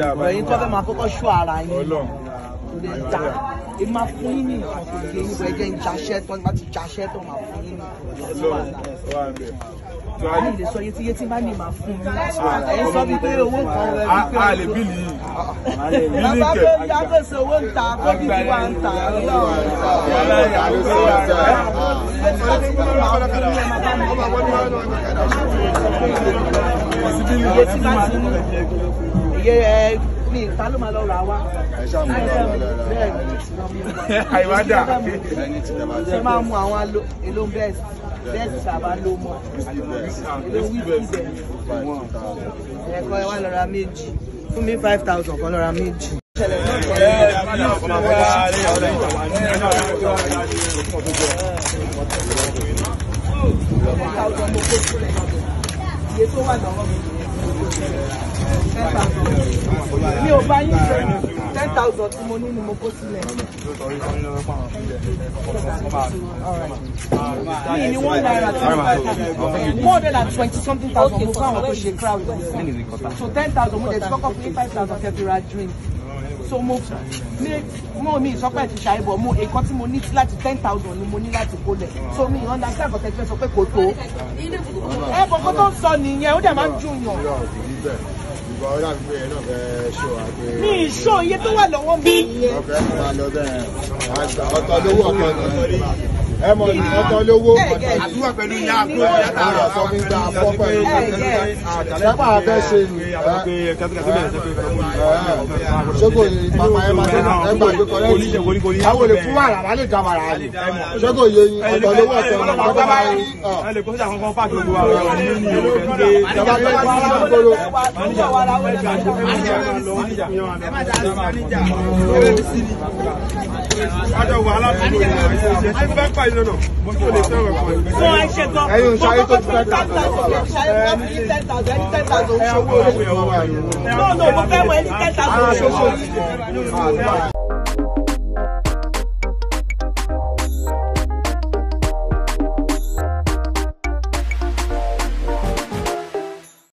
ẹ̀yin kọ́ fẹ́ máa kọ́kọ́ ṣọ́ ara yín lè dá ẹ máa fún yín ní nǹkan tó gbé yín bọ̀ ẹ jẹ́ ń jaṣẹ́ tó bá ti jaṣẹ́ tó máa fún yín ní ní ilé sọ yé tí bá ní máa fún mi ẹ sọ bí pé owó kan rẹ bí pé a lè bílì yìí bàbá pé ìyá gbèsè owó ń ta kó bí ti wá ń ta iye tí bá ti mú iye ẹ ní ìta ló máa lọ rà wá àìwádà ṣe máa mú àwọn èlò bẹ́ẹ̀ sábà ló mọ́ èlò wíìkì ẹ̀kọ́ ẹ wá lọ ra méjì fún mi 5,000 kan lọ ra méjì. Iye tó wà lọ́wọ́ mi 10,000 mi ò bá yín ṣe 10,000 tí mo ní ni mo kó sílẹ̀. Mi ni wọ́n náírà 25,000 more than 20-something thousand mo fáwọn tó ṣe crowd so 10,000 mo dẹ̀ ti kọ́kọ́ fún 5,000 kẹ́bíra drink so mo mi ìsọpẹ́ ti ṣàìbọ̀ mo nǹkan tí mo ní láti 10,000 ni mo ní láti kó lẹ̀ so mi understand àkọ́tẹ́ fẹ́ sọ pé kò tó ẹ bọ̀kọ́ tó ń sọ nìyẹn ó dẹ̀ máa ń dùn yàn. Mi ìṣó iye tó wà lọ́wọ́ mi. Ọ̀tọ̀ lówó ọ̀kan ẹ mọ̀ ní ọ̀tọ̀ lówó àdúrà pẹ̀lú ìyá àkúrò àrà sọ fún ìgbà àpọ̀pọ̀ ṣẹ́pà abẹ́ ṣe nù ṣé kò yẹ pàpà ẹ máa tẹ́lá ẹ gbàgbé kọ́lẹ́tì àwọn olè fún wàrà wà lè dá wàrà rẹ̀ ṣé kò yẹ yín ọ̀tọ̀ lówó ọ̀tọ̀ ọ̀tọ̀ bá rí ẹ lè kó sí àwọn kan pàtó gbogbo àwọn ọ̀rọ̀ nínú ìlú ìjọba tó bá wà lóko ẹ̀yin ṣayé tó ti 10,000 no mo fẹ́ wọ ẹni 10,000